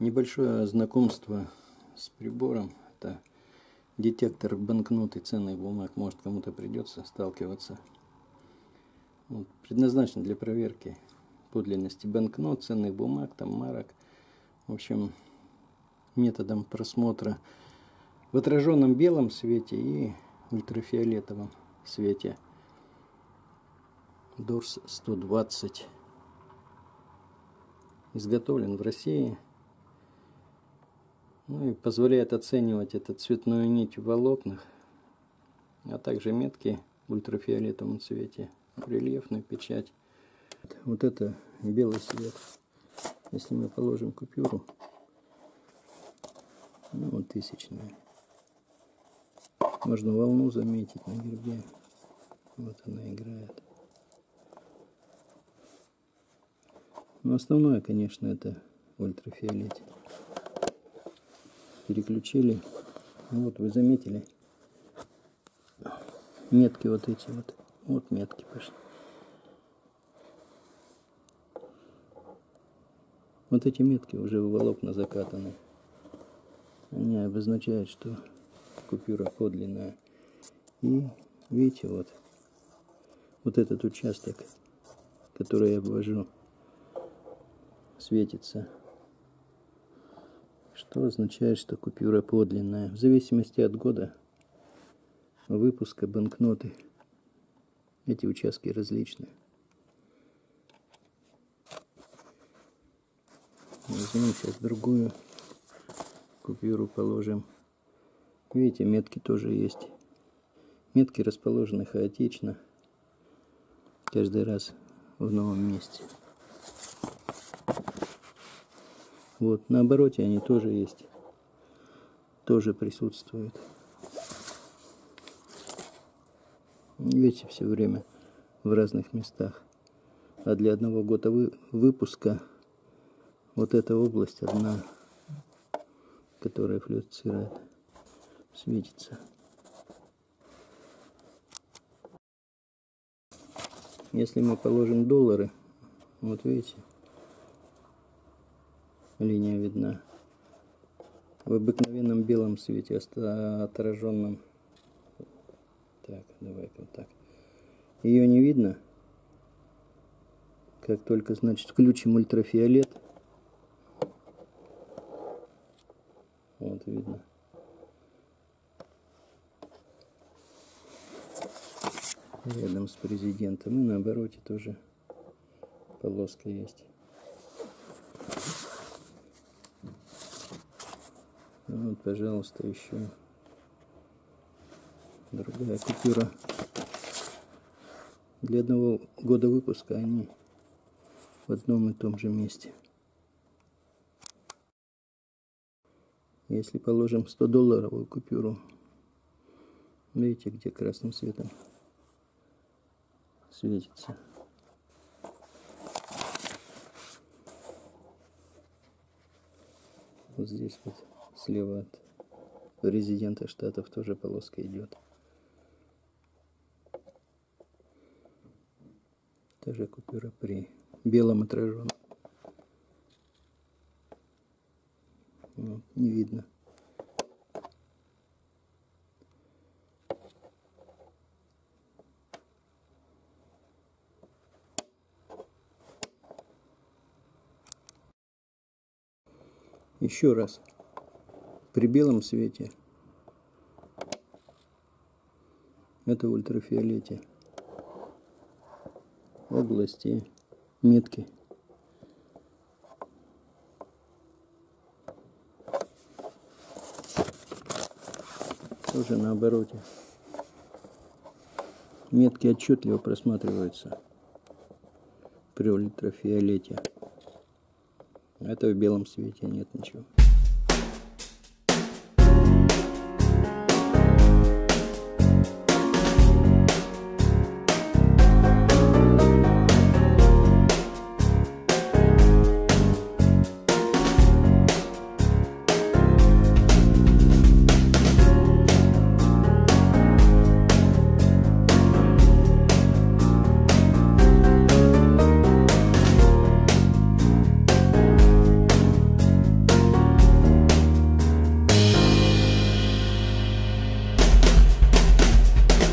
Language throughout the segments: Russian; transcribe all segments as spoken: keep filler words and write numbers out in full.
Небольшое знакомство с прибором. Это детектор банкнот и ценных бумаг. Может, кому-то придется сталкиваться. Вот, предназначен для проверки подлинности банкнот, ценных бумаг, там марок. В общем, методом просмотра в отраженном белом свете и ультрафиолетовом свете. Дорс сто двадцать. Изготовлен в России. Ну и позволяет оценивать эту цветную нить в волокнах, а также метки в ультрафиолетовом цвете, рельефную печать. Вот это белый свет. Если мы положим купюру, ну вот тысячная, можно волну заметить на гербе. Вот она играет. Но основное, конечно, это ультрафиолет. Переключили. Вот вы заметили метки вот эти вот. Вот метки пошли. Вот эти метки уже в волокна закатаны. Они обозначают, что купюра подлинная. И видите, вот, вот этот участок, который я обвожу, светится. Что означает, что купюра подлинная. В зависимости от года выпуска банкноты эти участки различны. Возьмем сейчас другую купюру, положим. Видите, метки тоже есть. Метки расположены хаотично, каждый раз в новом месте. Вот, на обороте они тоже есть, тоже присутствуют. Видите, все время в разных местах. А для одного года вы, выпуска вот эта область одна, которая флюоресцирует, светится. Если мы положим доллары, вот видите, линия видна. В обыкновенном белом свете, отраженном. Так, давай-ка вот так. Ее не видно. Как только, значит, включим ультрафиолет. Вот видно. Рядом с президентом. И на обороте тоже полоска есть. Вот, пожалуйста, еще другая купюра. Для одного года выпуска они в одном и том же месте. Если положим сто долларовую купюру, видите, где красным цветом светится. Вот здесь вот слева от президента штатов тоже полоска идет. Та же купюра при белом отраженном. Вот, не видно. Еще раз. При белом свете это в ультрафиолете. Области метки. Тоже на обороте. Метки отчетливо просматриваются при ультрафиолете. Это в белом свете нет ничего.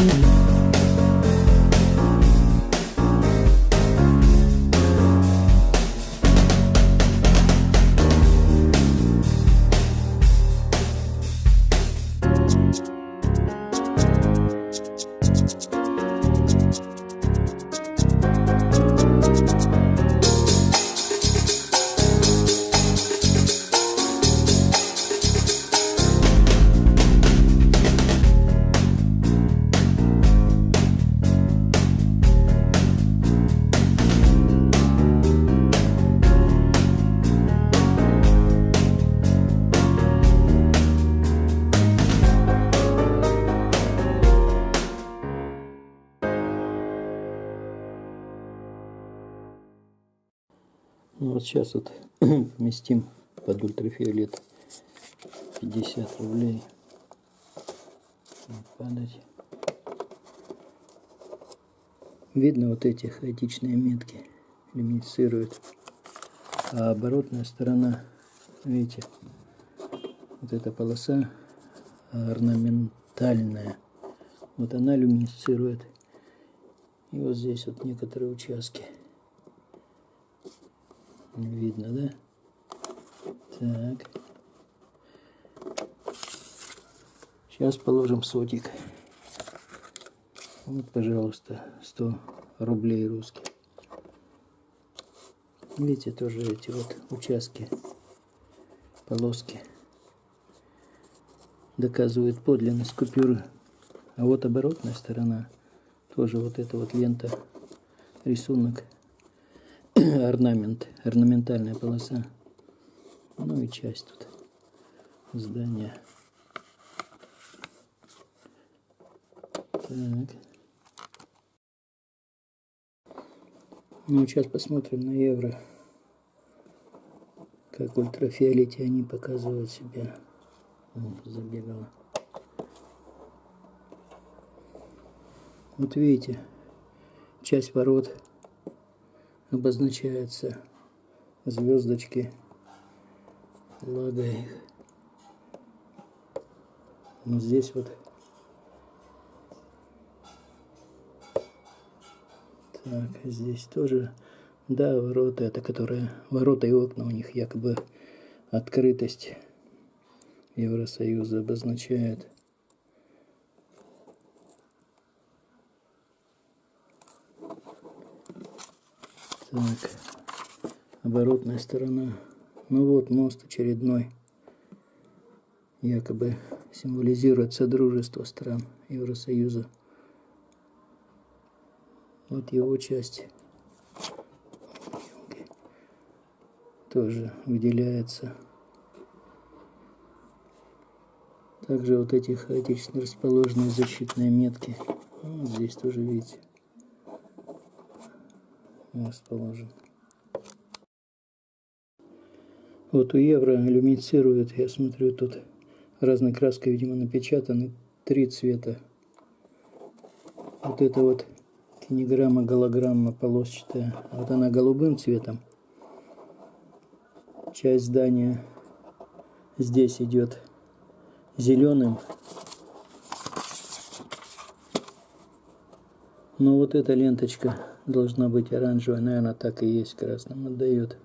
Ну вот сейчас вот поместим под ультрафиолет пятьдесят рублей. Падать. Видно, вот эти хаотичные метки люминицируют. А оборотная сторона, видите, вот эта полоса орнаментальная, вот она люминицирует. И вот здесь вот некоторые участки. Видно, да? Так. Сейчас положим сотик. Вот, пожалуйста, сто рублей русских. Видите, тоже эти вот участки, полоски доказывают подлинность купюры. А вот оборотная сторона, тоже вот эта вот лента, рисунок, орнамент, орнаментальная полоса. Ну и часть тут здания. Так. Ну, сейчас посмотрим на евро, как в ультрафиолете они показывают себя. О, забегала. Вот видите, часть ворот обозначается звездочки, лагой. Вот здесь вот. Так, здесь тоже, да, ворота, это которые, ворота и окна у них якобы открытость Евросоюза обозначает. Так, оборотная сторона. Ну вот мост очередной, якобы символизирует содружество стран Евросоюза. Вот его часть тоже выделяется. Также вот эти хаотично расположенные защитные метки. Вот здесь тоже, видите, расположен. Вот у евро люминицирует, я смотрю, тут разной краской, видимо, напечатаны три цвета. Вот это вот кинеграмма, голограмма полосчатая, вот она голубым цветом. Часть здания здесь идет зеленым. Но вот эта ленточка должна быть оранжевая, наверное, так и есть, красным отдает.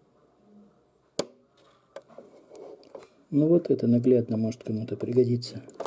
Ну вот это наглядно может кому-то пригодиться.